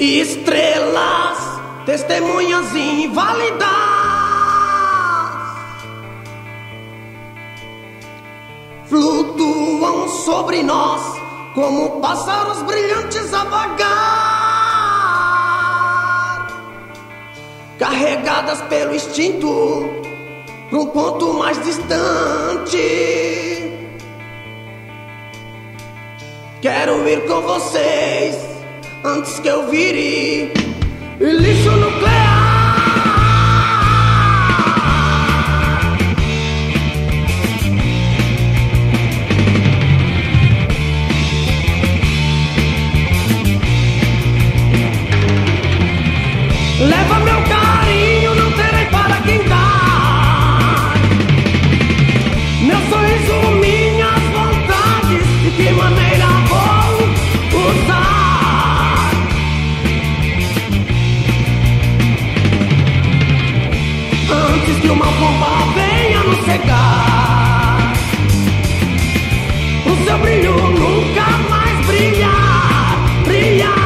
Estrelas, testemunhas inválidas, flutuam sobre nós como pássaros brilhantes a vagar, carregadas pelo instinto para um ponto mais distante. Quero ir com vocês antes que eu vire lixo nuclear. Leva meu carinho, não terei para quem dar. Meu sorriso, minhas vontades, de que maneira vou usar? Antes que uma bomba venha nos cegar, o seu brilho nunca mais brilhar, brilhar.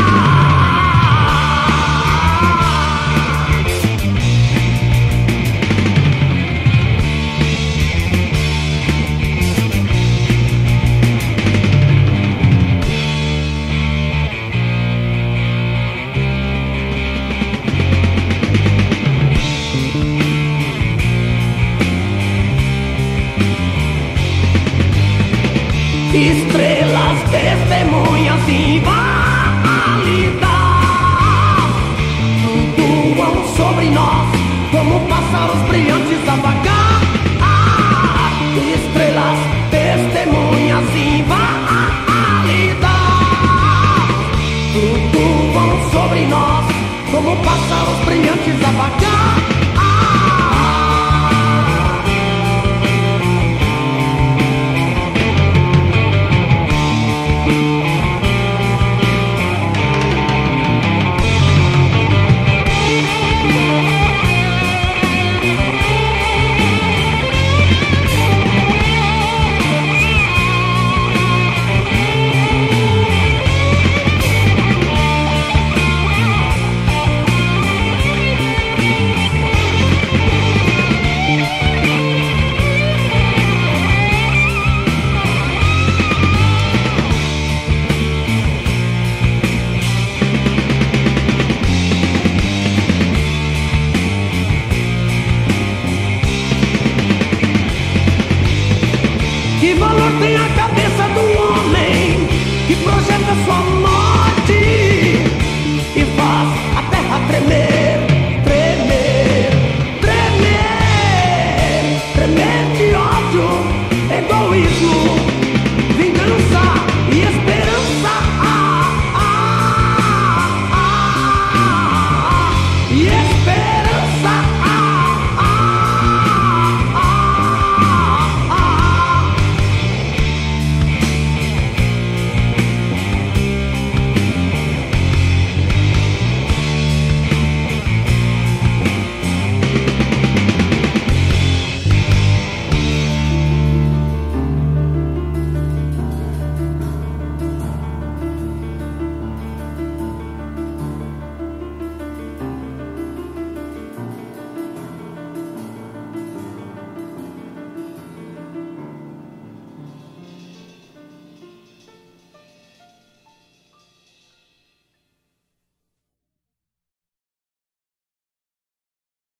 Estrelas, testemunhas inválidas, flutuam sobre nós como pássaros brilhantes a vagar. Estrelas, testemunhas inválidas, flutuam sobre nós como pássaros brilhantes a vagar.